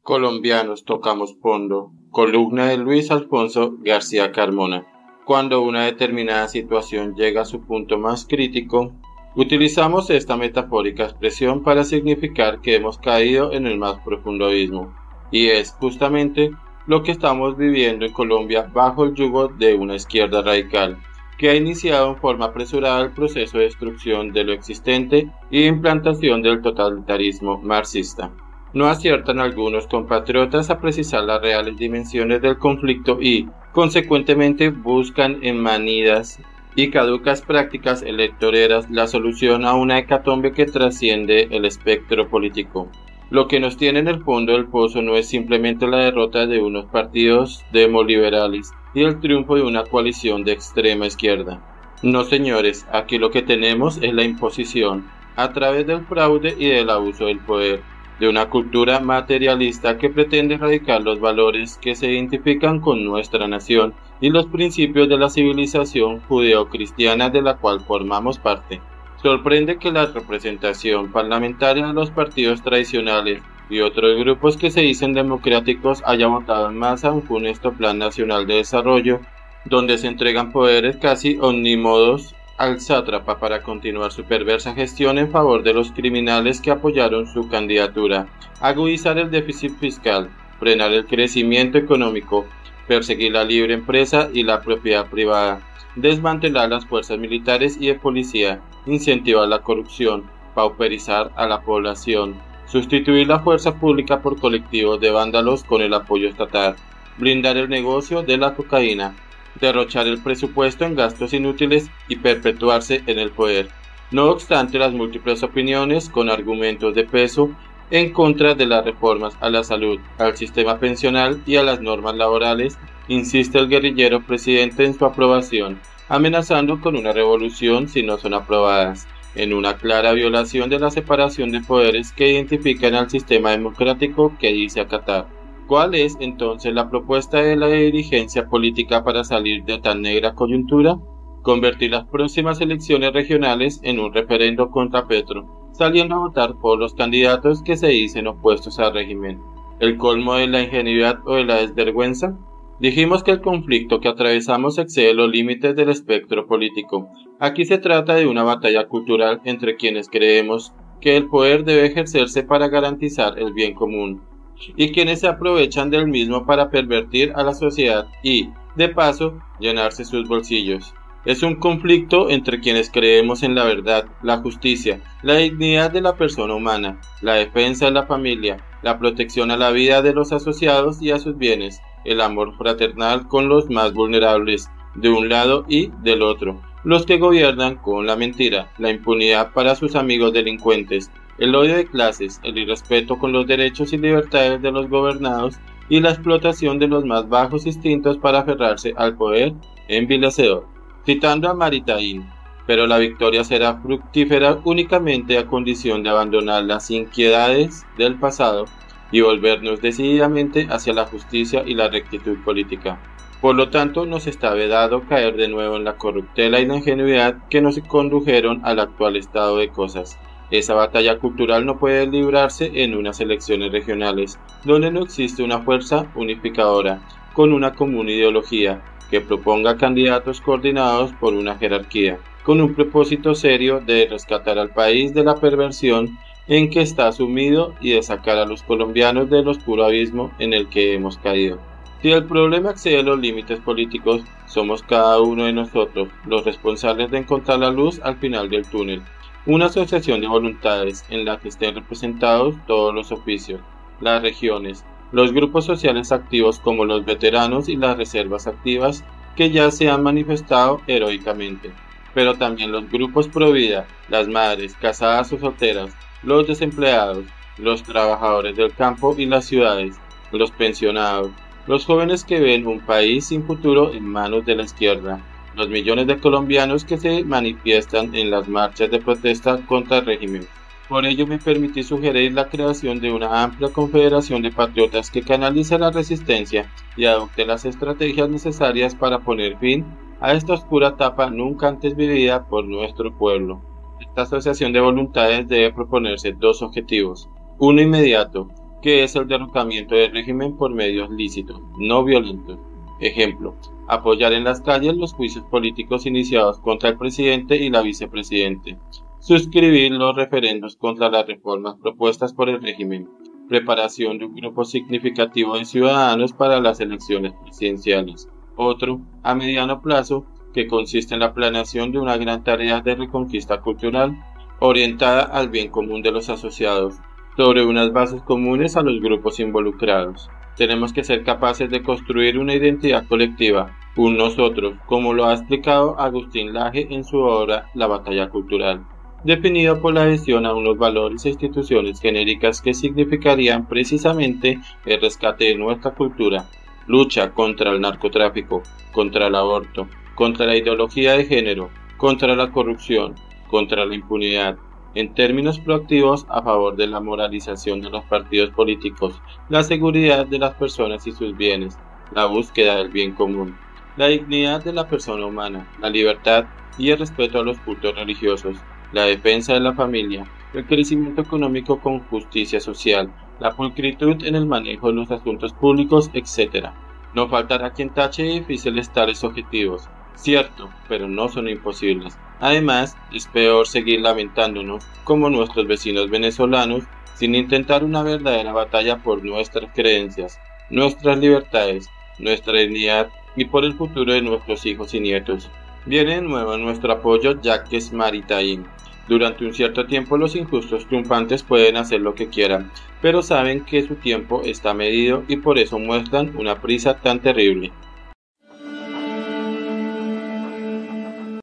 Colombianos tocamos fondo. Columna de Luis Alfonso García Carmona. Cuando una determinada situación llega a su punto más crítico, utilizamos esta metafórica expresión para significar que hemos caído en el más profundo abismo. Y es justamente lo que estamos viviendo en Colombia bajo el yugo de una izquierda radical, que ha iniciado en forma apresurada el proceso de destrucción de lo existente y de implantación del totalitarismo marxista. No aciertan algunos compatriotas a precisar las reales dimensiones del conflicto y, consecuentemente, buscan en manidas y caducas prácticas electoreras la solución a una hecatombe que trasciende el espectro político. Lo que nos tiene en el fondo del pozo no es simplemente la derrota de unos partidos demoliberales y el triunfo de una coalición de extrema izquierda. No, señores, aquí lo que tenemos es la imposición, a través del fraude y del abuso del poder, de una cultura materialista que pretende erradicar los valores que se identifican con nuestra nación y los principios de la civilización judeocristiana de la cual formamos parte. Sorprende que la representación parlamentaria de los partidos tradicionales y otros grupos que se dicen democráticos haya votado en masa un funesto Plan Nacional de Desarrollo, donde se entregan poderes casi omnímodos al sátrapa para continuar su perversa gestión en favor de los criminales que apoyaron su candidatura, agudizar el déficit fiscal, frenar el crecimiento económico, perseguir la libre empresa y la propiedad privada, desmantelar las fuerzas militares y de policía, incentivar la corrupción, pauperizar a la población, sustituir la fuerza pública por colectivos de vándalos con el apoyo estatal, blindar el negocio de la cocaína, derrochar el presupuesto en gastos inútiles y perpetuarse en el poder. No obstante las múltiples opiniones con argumentos de peso en contra de las reformas a la salud, al sistema pensional y a las normas laborales, insiste el guerrillero presidente en su aprobación, amenazando con una revolución si no son aprobadas, en una clara violación de la separación de poderes que identifican al sistema democrático que dice acatar. ¿Cuál es entonces la propuesta de la dirigencia política para salir de tan negra coyuntura? Convertir las próximas elecciones regionales en un referendo contra Petro, saliendo a votar por los candidatos que se dicen opuestos al régimen. ¿El colmo de la ingenuidad o de la desvergüenza? Dijimos que el conflicto que atravesamos excede los límites del espectro político. Aquí se trata de una batalla cultural entre quienes creemos que el poder debe ejercerse para garantizar el bien común, y quienes se aprovechan del mismo para pervertir a la sociedad y, de paso, llenarse sus bolsillos. Es un conflicto entre quienes creemos en la verdad, la justicia, la dignidad de la persona humana, la defensa de la familia, la protección a la vida de los asociados y a sus bienes, el amor fraternal con los más vulnerables, de un lado y del otro, los que gobiernan con la mentira, la impunidad para sus amigos delincuentes, el odio de clases, el irrespeto con los derechos y libertades de los gobernados y la explotación de los más bajos instintos para aferrarse al poder envilecedor. Citando a Maritain, pero la victoria será fructífera únicamente a condición de abandonar las inquietudes del pasado y volvernos decididamente hacia la justicia y la rectitud política. Por lo tanto, nos está vedado caer de nuevo en la corruptela y la ingenuidad que nos condujeron al actual estado de cosas. Esa batalla cultural no puede librarse en unas elecciones regionales, donde no existe una fuerza unificadora, con una común ideología, que proponga candidatos coordinados por una jerarquía, con un propósito serio de rescatar al país de la perversión en que está sumido y de sacar a los colombianos del oscuro abismo en el que hemos caído. Si el problema excede los límites políticos, somos cada uno de nosotros los responsables de encontrar la luz al final del túnel. Una asociación de voluntades en la que estén representados todos los oficios, las regiones, los grupos sociales activos como los veteranos y las reservas activas que ya se han manifestado heroicamente, pero también los grupos pro vida, las madres, casadas o solteras, los desempleados, los trabajadores del campo y las ciudades, los pensionados, los jóvenes que ven un país sin futuro en manos de la izquierda, los millones de colombianos que se manifiestan en las marchas de protesta contra el régimen. Por ello me permití sugerir la creación de una amplia confederación de patriotas que canalice la resistencia y adopte las estrategias necesarias para poner fin a esta oscura etapa nunca antes vivida por nuestro pueblo. Esta asociación de voluntades debe proponerse dos objetivos. Uno inmediato, que es el derrocamiento del régimen por medios lícitos, no violentos. Ejemplo, apoyar en las calles los juicios políticos iniciados contra el presidente y la vicepresidente, suscribir los referendos contra las reformas propuestas por el régimen, preparación de un grupo significativo de ciudadanos para las elecciones presidenciales. Otro, a mediano plazo, que consiste en la planeación de una gran tarea de reconquista cultural orientada al bien común de los asociados, sobre unas bases comunes a los grupos involucrados. Tenemos que ser capaces de construir una identidad colectiva, un nosotros, como lo ha explicado Agustín Laje en su obra La batalla cultural, definido por la adhesión a unos valores e instituciones genéricas que significarían precisamente el rescate de nuestra cultura, lucha contra el narcotráfico, contra el aborto, contra la ideología de género, contra la corrupción, contra la impunidad, en términos proactivos a favor de la moralización de los partidos políticos, la seguridad de las personas y sus bienes, la búsqueda del bien común, la dignidad de la persona humana, la libertad y el respeto a los cultos religiosos, la defensa de la familia, el crecimiento económico con justicia social, la pulcritud en el manejo de los asuntos públicos, etc. No faltará quien tache de difíciles tales objetivos, cierto, pero no son imposibles. Además, es peor seguir lamentándonos, como nuestros vecinos venezolanos, sin intentar una verdadera batalla por nuestras creencias, nuestras libertades, nuestra dignidad y por el futuro de nuestros hijos y nietos. Viene de nuevo en nuestro apoyo Jacques Maritain. Durante un cierto tiempo los injustos triunfantes pueden hacer lo que quieran, pero saben que su tiempo está medido y por eso muestran una prisa tan terrible.